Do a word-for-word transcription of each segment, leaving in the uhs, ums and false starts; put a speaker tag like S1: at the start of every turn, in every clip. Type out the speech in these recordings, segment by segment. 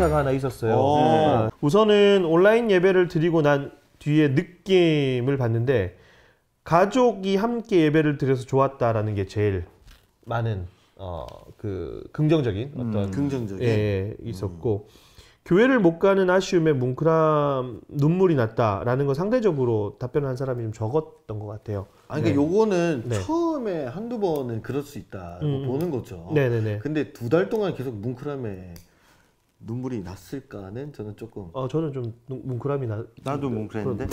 S1: 기사가 하나 있었어요. 네. 우선은 온라인 예배를 드리고 난 뒤에 느낌을 봤는데 가족이 함께 예배를 드려서 좋았다라는 게 제일 많은 어, 그 긍정적인 어떤
S2: 음, 긍정적인
S1: 예, 있었고 음. 교회를 못 가는 아쉬움에 뭉클함 눈물이 났다라는 거 상대적으로 답변한 사람이 좀 적었던 것 같아요.
S2: 아니 그러니까
S1: 네.
S2: 요거는
S1: 네.
S2: 처음에 한두 번은 그럴 수 있다 음. 보는 거죠.
S1: 네네네.
S2: 근데 두 달 동안 계속 뭉클함에 눈물이 났을까는 저는 조금.
S1: 어 저는 좀 뭉클함이 나.
S3: 나도 뭉클했는데.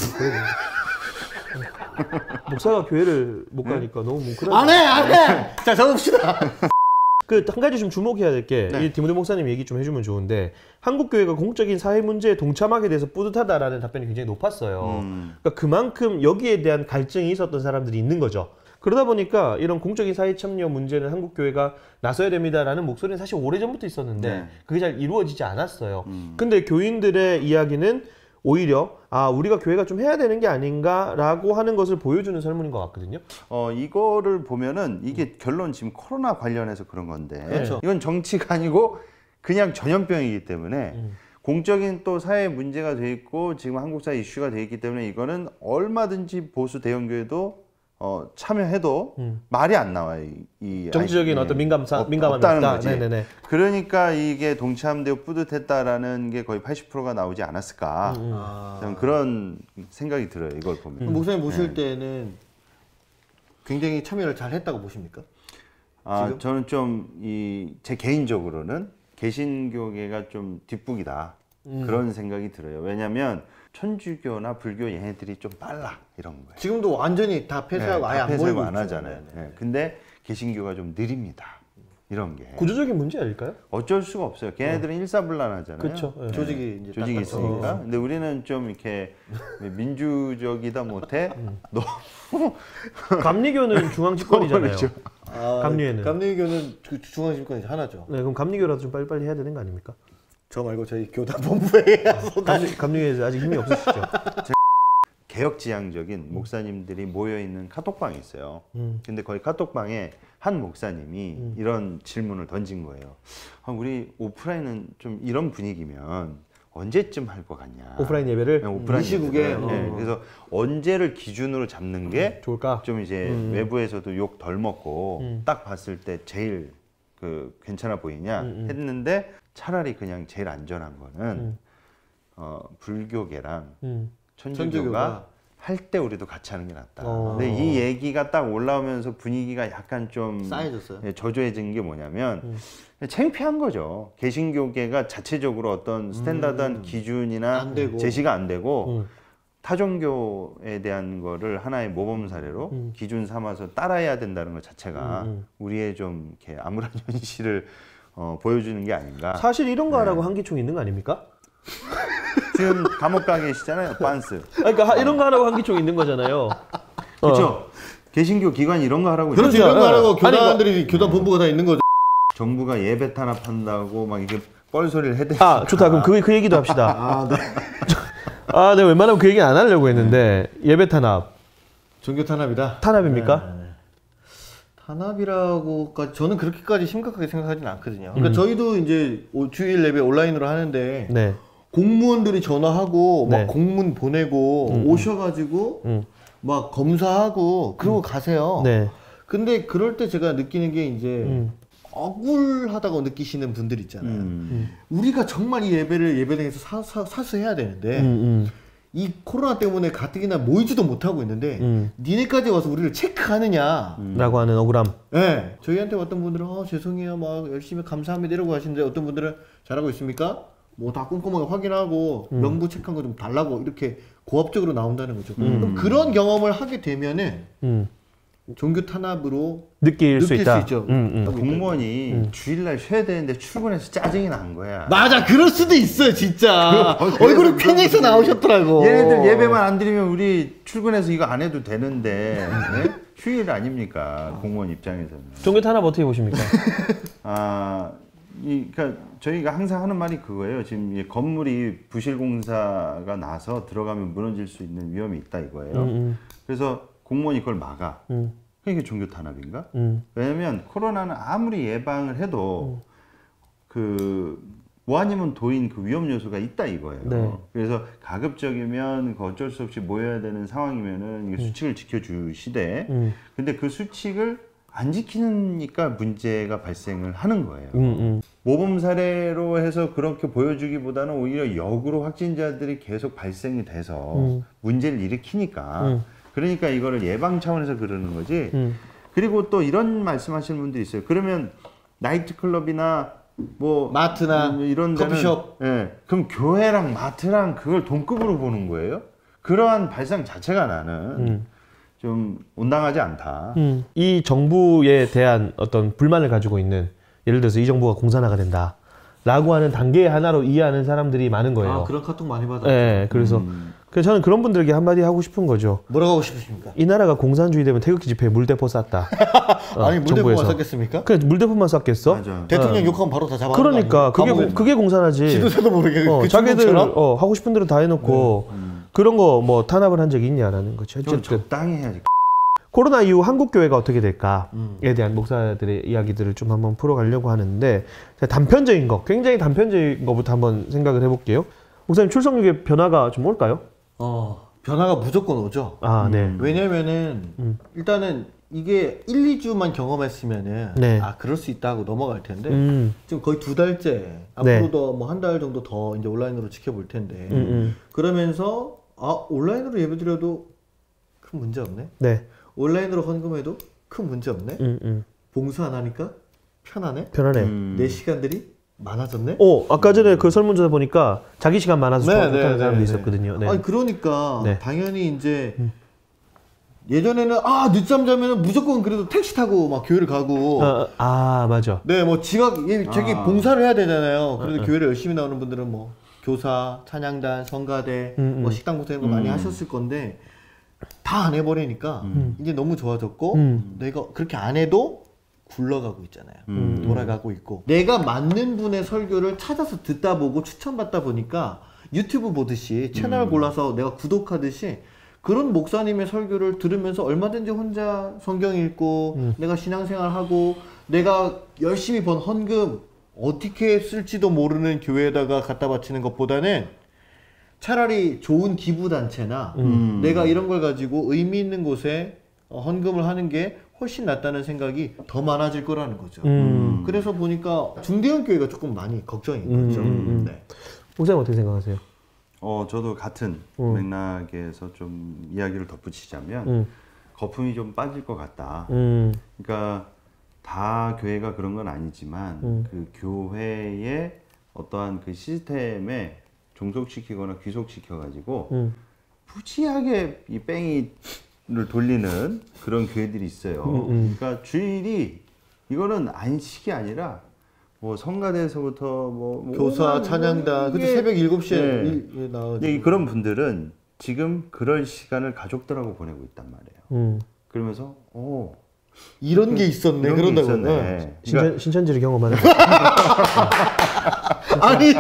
S1: 목사가 교회를 못 가니까 응? 너무 뭉클하다.
S2: 안 해, 안 해. 자, 적읍시다.
S1: 그 한 가지 좀 주목해야 될 게
S2: 네.
S1: 이 디모데 목사님 얘기 좀 해주면 좋은데 한국 교회가 공적인 사회 문제에 동참하게 돼서 뿌듯하다라는 답변이 굉장히 높았어요. 음. 그러니까 그만큼 여기에 대한 갈증이 있었던 사람들이 있는 거죠. 그러다 보니까 이런 공적인 사회 참여 문제는 한국 교회가 나서야 됩니다라는 목소리는 사실 오래전부터 있었는데 네. 그게 잘 이루어지지 않았어요. 음. 근데 교인들의 이야기는 오히려 아 우리가 교회가 좀 해야 되는 게 아닌가라고 하는 것을 보여주는 설문인 것 같거든요.
S3: 어 이거를 보면은 이게 음. 결론 지금 코로나 관련해서 그런 건데
S2: 그렇죠.
S3: 이건 정치가 아니고 그냥 전염병이기 때문에 음. 공적인 또 사회 문제가 돼 있고 지금 한국 사회 이슈가 돼 있기 때문에 이거는 얼마든지 보수 대형교회도 어, 참여해도 음. 말이 안 나와요. 이, 이
S1: 정치적인
S3: 아이,
S1: 어떤 민감사,
S3: 없,
S1: 민감함이
S3: 없다는
S1: 없다.
S3: 거지.
S1: 네네네.
S3: 그러니까 이게 동참되고 뿌듯했다라는 게 거의 팔십 퍼센트가 나오지 않았을까. 음. 아. 저는 그런 생각이 들어요. 이걸 보면.
S2: 음. 목사님 보실 네. 때는 굉장히 참여를 잘 했다고 보십니까?
S3: 아,
S2: 지금?
S3: 저는 좀 이 제 개인적으로는 개신교계가 좀 뒷북이다. 음. 그런 생각이 들어요. 왜냐하면 천주교나 불교 얘네들이 좀 빨라 이런 거예요.
S2: 지금도 완전히 다 폐쇄하고 네, 아예 안 보이고
S3: 안 하잖아요. 네, 네. 근데 개신교가 좀 느립니다. 이런 게
S1: 구조적인 문제 아닐까요?
S3: 어쩔 수가 없어요. 걔네들은 어. 일사불란하잖아요.
S1: 그렇죠. 네.
S2: 조직이 이제
S3: 조직이 있으니까. 근데 우리는 좀 이렇게 민주적이다 못해 너무
S1: 감리교는 중앙집권이잖아요.
S2: 아, 감리회는 감리교는 중앙집권이 하나죠.
S1: 네, 그럼 감리교라도 좀 빨리빨리 해야 되는 거 아닙니까?
S2: 저 말고 저희 교단 본부에
S1: 감리, 감리교에서 아직 힘이 없으시죠?
S3: 개혁지향적인 목사님들이 모여있는 카톡방이 있어요. 음. 근데 거기 카톡방에 한 목사님이 음. 이런 질문을 던진 거예요. 아, 우리 오프라인은 좀 이런 분위기면 언제쯤 할 것 같냐.
S1: 오프라인 예배를?
S3: 네, 오프라인
S2: 이 시국에.
S3: 예배를. 네, 그래서 언제를 기준으로 잡는 게
S1: 음, 좋을까?
S3: 좀 이제 음. 외부에서도 욕 덜 먹고 음. 딱 봤을 때 제일 그 괜찮아 보이냐 음, 음. 했는데 차라리 그냥 제일 안전한 거는 음. 어, 불교계랑 음. 천주교가, 천주교가 할 때 우리도 같이 하는 게 낫다. 어. 근데 이 얘기가 딱 올라오면서 분위기가 약간 좀
S2: 싸해졌어요.
S3: 예, 저조해진 게 뭐냐면 음. 창피한 거죠. 개신교계가 자체적으로 어떤 스탠다드한 음. 기준이나
S2: 안 되고.
S3: 제시가 안 되고
S1: 음.
S3: 타종교에 대한 거를 하나의 모범 사례로 음. 기준 삼아서 따라해야 된다는 것 자체가 음. 우리의 좀 이렇게 암울한 현실을 어, 보여주는 게 아닌가.
S1: 사실 이런 거 하라고 네. 한기총이 있는 거 아닙니까?
S3: 지금 감옥 가 계시잖아요, 빤스.
S1: 그러니까 이런 거 하라고 한기총 있는 거잖아요.
S3: 그렇죠. 어. 개신교 기관 이런 거 하라고.
S2: 그렇죠. 이런 거 하라고 교단들이 아니, 교단 본부가 다 있는 거죠.
S3: 정부가 예배 탄압한다고 막 이렇게 뻘소리를 해대니까.
S1: 아 좋다. 그럼 그, 그 얘기도 합시다.
S2: 아, 네.
S1: 아, 네. 웬만하면 그 얘기 안 하려고 했는데 예배 탄압.
S2: 종교 탄압이다.
S1: 탄압입니까?
S2: 네. 탄압이라고까지 저는 그렇게까지 심각하게 생각하지는 않거든요. 그러니까 음. 저희도 이제 주일 예배 온라인으로 하는데 네. 공무원들이 전화하고 네. 막 공문 보내고 음, 오셔가지고 음. 막 검사하고 그러고 음. 가세요. 네. 근데 그럴 때 제가 느끼는 게 이제 음. 억울하다고 느끼시는 분들 있잖아요. 음. 우리가 정말 이 예배를 예배당에서 사, 사, 사수해야 되는데 음, 음. 이 코로나 때문에 가뜩이나 모이지도 못하고 있는데 음. 니네까지 와서 우리를 체크하느냐
S1: 음. 라고 하는 억울함.
S2: 네. 저희한테 어떤 분들은 어, 죄송해요 막 열심히 감사합니다 이러고 하시는데 어떤 분들은 잘하고 있습니까? 뭐 다 꼼꼼하게 확인하고 음. 명부 체크한 거 좀 달라고 이렇게 고압적으로 나온다는 거죠. 음. 그럼 그런 경험을 하게 되면은 음. 종교 탄압으로
S1: 느낄, 느낄 수, 있다.
S2: 수 있죠.
S3: 음, 음. 공무원이 음. 주일날 쉬어야 되는데 출근해서 짜증이 난 거야.
S2: 맞아, 그럴 수도 있어요, 진짜. 얼굴이 팽해서 나오셨더라고.
S3: 얘네들 예배만 안 드리면 우리 출근해서 이거 안 해도 되는데 네? 휴일 아닙니까? 공무원 입장에서는.
S1: 종교 탄압 어떻게 보십니까?
S3: 아, 이, 그러니까 저희가 항상 하는 말이 그거예요. 지금 이 건물이 부실공사가 나서 들어가면 무너질 수 있는 위험이 있다 이거예요. 음, 음. 그래서 공무원이 그걸 막아. 음. 그게 종교 탄압인가? 음. 왜냐면 코로나는 아무리 예방을 해도 음. 그 뭐 아니면 도인 그 위험 요소가 있다 이거예요.
S1: 네.
S3: 그래서 가급적이면 그 어쩔 수 없이 모여야 되는 상황이면은 이 수칙을 음. 지켜주시되, 음. 근데 그 수칙을 안 지키니까 문제가 발생을 하는 거예요. 음, 음. 모범 사례로 해서 그렇게 보여주기보다는 오히려 역으로 확진자들이 계속 발생이 돼서 음. 문제를 일으키니까 음. 그러니까 이거를 예방 차원에서 그러는 거지. 음. 그리고 또 이런 말씀하시는 분들이 있어요. 그러면 나이트클럽이나 뭐
S2: 마트나
S3: 음, 이런 데는,
S2: 커피숍.
S3: 예, 그럼 교회랑 마트랑 그걸 동급으로 보는 거예요? 그러한 발상 자체가 나는 음. 좀 온당하지 않다.
S1: 음. 이 정부에 대한 어떤 불만을 가지고 있는, 예를 들어서 이 정부가 공산화가 된다 라고 하는 단계의 하나로 이해하는 사람들이 많은 거예요.
S2: 아, 그런 카톡 많이 받았죠.
S1: 네, 그래서 음. 그래서 저는 그런 분들에게 한마디 하고 싶은 거죠.
S2: 뭐라고 하고 싶으십니까?
S1: 이 나라가 공산주의 되면 태극기 집회에 물대포 쐈다.
S2: 어, 아니 물대포만 쐈겠습니까?
S1: 그래, 물대포만 쐈겠어?
S3: 맞아.
S2: 대통령 어. 욕하면 바로 다 잡아.
S1: 그러니까 그게 고, 그게 공산화지.
S2: 지도세도 모르게
S1: 어,
S2: 그
S1: 자기들 어, 하고 싶은 대로 다 해놓고 네. 음. 그런 거 뭐 탄압을 한 적이 있냐라는 거죠.
S3: 어쨌든 적당히 해야지.
S1: 코로나 이후 한국 교회가 어떻게 될까에 음. 대한 목사들의 이야기들을 좀 한번 풀어가려고 하는데, 단편적인 거, 굉장히 단편적인 거부터 한번 생각을 해볼게요. 목사님, 출석률의 변화가 좀 올까요?
S2: 어, 변화가 무조건 오죠.
S1: 아, 네.
S2: 음. 왜냐면은 음. 일단은 이게 일, 이 주만 경험했으면은 네. 아 그럴 수 있다 하고 넘어갈 텐데 음. 지금 거의 두 달째, 앞으로도 네. 뭐 한 달 정도 더 이제 온라인으로 지켜볼 텐데 음, 음. 그러면서 아 온라인으로 예배드려도 큰 문제 없네. 네. 온라인으로 헌금해도 큰 문제 없네. 음, 음. 봉사 안 하니까 편하네.
S1: 편하네.
S2: 음. 내 시간들이 많아졌네.
S1: 어, 아까 전에 그 설문조사 보니까 자기 시간 많아서 네, 못하는 네, 사람도 네, 있었거든요. 네.
S2: 아니 그러니까 네. 당연히 이제 음. 예전에는 아 늦잠 자면은 무조건 그래도 택시 타고 막 교회를 가고.
S1: 아, 아 맞아.
S2: 네, 뭐 지각 예, 자기 아. 봉사를 해야 되잖아요. 그래도 아, 교회를 열심히 나오는 분들은 뭐 교사, 찬양단, 성가대, 음, 뭐 식당 봉사 이런 거 음. 많이 하셨을 건데. 다 안 해버리니까 음. 이제 너무 좋아졌고 음. 내가 그렇게 안 해도 굴러가고 있잖아요. 음. 돌아가고 있고 내가 맞는 분의 설교를 찾아서 듣다 보고 추천받다 보니까 유튜브 보듯이 채널 음. 골라서 내가 구독하듯이 그런 목사님의 설교를 들으면서 얼마든지 혼자 성경 읽고 음. 내가 신앙생활하고 내가 열심히 번 헌금 어떻게 쓸지도 모르는 교회에다가 갖다 바치는 것보다는 차라리 좋은 기부단체나 음. 내가 이런 걸 가지고 의미 있는 곳에 헌금을 하는 게 훨씬 낫다는 생각이 더 많아질 거라는 거죠. 음. 그래서 보니까 중대형 교회가 조금 많이 걱정인 거죠. 음. 네.
S1: 목사님 어떻게 생각하세요?
S3: 어, 저도 같은 음. 맥락에서 좀 이야기를 덧붙이자면 음. 거품이 좀 빠질 것 같다. 음. 그러니까 다 교회가 그런 건 아니지만 음. 그 교회의 어떠한 그 시스템에 종속시키거나 귀속시켜가지고 음. 무지하게 이 뺑이를 돌리는 그런 교회들이 있어요. 음, 음. 그러니까 주일이 이거는 안식이 아니라 뭐 성가대에서부터 뭐
S2: 교사, 찬양단, 그때 새벽 일곱 시에 네.
S3: 나와가지고 그런 분들은 지금 그럴 시간을 가족들하고 보내고 있단 말이에요. 음. 그러면서 오
S2: 이런 게 있었네.
S3: 이런
S2: 그런다고.
S3: 게 있었네. 네.
S1: 신천, 신천지를 경험하는
S2: 아니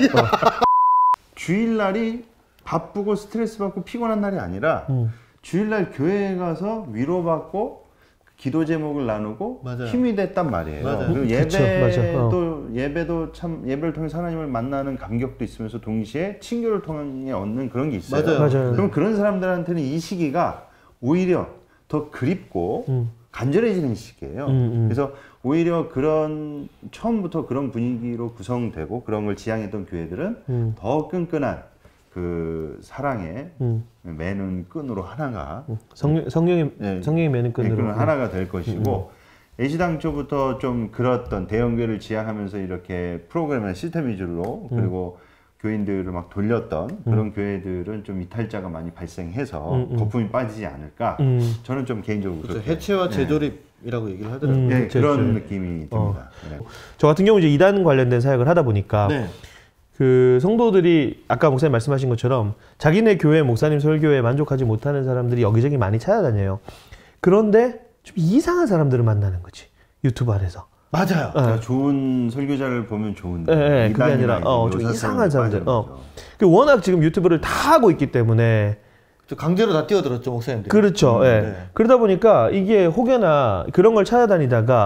S3: 주일날이 바쁘고 스트레스 받고 피곤한 날이 아니라 음. 주일날 교회에 가서 위로받고 기도 제목을 나누고 맞아요. 힘이 됐단 말이에요. 맞아요. 그리고 예배도 어. 예배도 참 예배를 통해서 하나님을 만나는 감격도 있으면서 동시에 친교를 통해 얻는 그런 게 있어요.
S2: 맞아요.
S1: 맞아요.
S3: 그럼 그런 사람들한테는 이 시기가 오히려 더 그립고 음. 간절해지는 시기예요. 음, 음. 그래서 오히려 그런 처음부터 그런 분위기로 구성되고 그런 걸 지향했던 교회들은 음. 더 끈끈한 그 사랑에 음. 매는 끈으로 하나가
S1: 성령, 성령이 네, 성령이 매는 끈으로
S3: 네, 하나가 될 것이고 음. 애시당초부터 좀 그렇던 대형교회를 지향하면서 이렇게 프로그램이나 시스템 위주로 음. 그리고 교인들을 막 돌렸던 음. 그런 교회들은 좀 이탈자가 많이 발생해서 음, 음. 거품이 빠지지 않을까. 음. 저는 좀 개인적으로
S2: 그렇죠. 해체와 재조립이라고 네. 얘기를 하더라고요.
S3: 음, 네, 그런 느낌이 듭니다. 어.
S1: 네. 저 같은 경우 이제 이단 관련된 사역을 하다 보니까 네. 그 성도들이 아까 목사님 말씀하신 것처럼 자기네 교회 목사님 설교에 만족하지 못하는 사람들이 여기저기 많이 찾아다녀요. 그런데 좀 이상한 사람들을 만나는 거지. 유튜브 안에서.
S2: 맞아요.
S3: 네. 좋은 설교자를 보면 좋은데.
S1: 네, 네 그게 아니라 어, 좀 이상한 사람들. 어. 워낙 지금 유튜브를 다 하고 있기 때문에
S2: 강제로 다 뛰어들었죠 목사님들.
S1: 그렇죠. 음, 네. 네. 그러다 보니까 이게 혹여나 그런 걸 찾아다니다가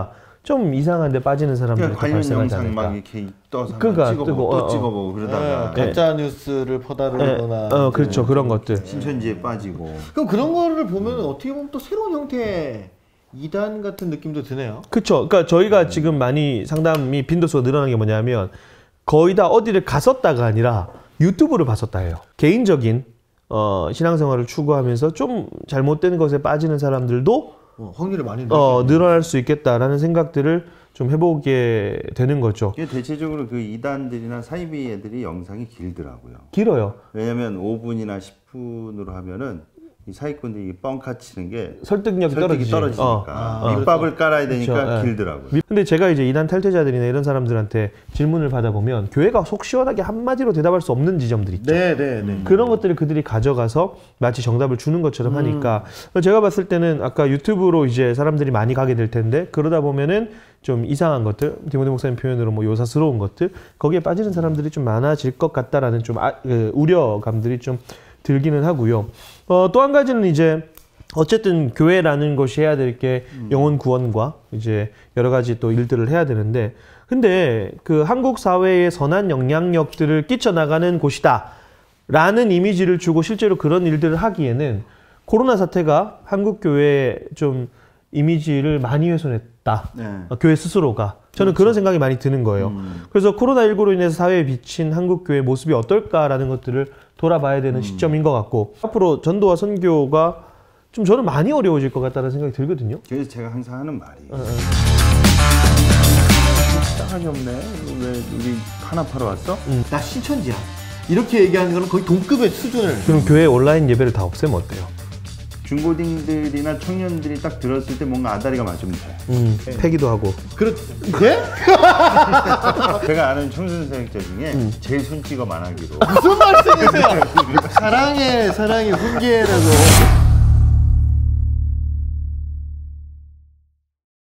S1: 좀 이상한데 빠지는 사람들이
S3: 그러니까 관련
S1: 발생하지
S3: 영상
S1: 않을까.
S3: 막 이렇게 떠서
S1: 그러니까
S3: 찍어보고
S1: 뜨고,
S3: 또
S1: 어, 어.
S3: 찍어보고 그러다가
S2: 네, 가짜 뉴스를 퍼다르거나
S1: 어, 그렇죠. 그런 것들.
S3: 신천지에 빠지고.
S2: 그럼 그런 거를 보면 어떻게 보면 또 새로운 형태의 이단 같은 느낌도 드네요.
S1: 그렇죠. 그러니까 저희가 지금 많이 상담이 빈도수가 늘어난 게 뭐냐면 거의 다 어디를 갔었다가 아니라 유튜브를 봤었다 해요. 개인적인 어, 신앙생활을 추구하면서 좀 잘못된 것에 빠지는 사람들도
S2: 어, 확률이 많이
S1: 어, 늘어날 수 있겠다라는 생각들을 좀 해보게 되는 거죠.
S3: 이게 대체적으로 그 이단들이나 사이비 애들이 영상이 길더라고요.
S1: 길어요.
S3: 왜냐면 오 분이나 십 분으로 하면은 이 사기꾼들이 뻥카 치는 게
S1: 설득력이,
S3: 설득이
S1: 떨어지지.
S3: 떨어지니까
S1: 어.
S2: 아,
S3: 밑밥을 깔아야 되니까
S1: 그렇죠. 예.
S3: 길더라고요.
S1: 근데 제가 이제 이단 탈퇴자들이나 이런 사람들한테 질문을 받아보면 교회가 속 시원하게 한마디로 대답할 수 없는 지점들이 있죠.
S2: 네, 네, 네.
S1: 그런 것들을 그들이 가져가서 마치 정답을 주는 것처럼 하니까 제가 봤을 때는 아까 유튜브로 이제 사람들이 많이 가게 될 텐데 그러다 보면은 좀 이상한 것들, 디모데 목사님 표현으로 뭐 요사스러운 것들 거기에 빠지는 사람들이 좀 많아질 것 같다라는 좀 아, 그 우려감들이 좀 들기는 하고요. 어, 또 한 가지는 이제 어쨌든 교회라는 것이 해야 될 게 영혼 구원과 이제 여러 가지 또 일들을 해야 되는데 근데 그 한국 사회에 선한 영향력들을 끼쳐나가는 곳이다 라는 이미지를 주고 실제로 그런 일들을 하기에는 코로나 사태가 한국 교회에 좀 이미지를 많이 훼손했다.
S3: 네.
S1: 어, 교회 스스로가. 저는 그렇죠. 그런 생각이 많이 드는 거예요. 음. 그래서 코로나십구로 인해서 사회에 비친 한국 교회 모습이 어떨까라는 것들을 돌아봐야 되는 음. 시점인 것 같고 앞으로 전도와 선교가 좀 저는 많이 어려워질 것 같다는 생각이 들거든요.
S3: 그래서 제가 항상 하는 말이
S1: 어, 어.
S3: 싸가지 없네. 왜 우리 하나파로 왔어?
S2: 음. 나 신천지야. 이렇게 얘기하는 거는 거의 동급의 수준을.
S1: 그럼 교회 온라인 예배를 다 없애면 어때요?
S3: 중고딩들이나 청년들이 딱 들었을 때 뭔가 아다리가 맞으면 돼.
S1: 음, 네. 패기도 하고.
S2: 그렇, 네?
S3: 제가 아는 청소년 사역자 중에 음. 제일 손찌가 만하기로.
S2: 무슨 말씀이세요? 사랑해, 사랑해, 훈계라고.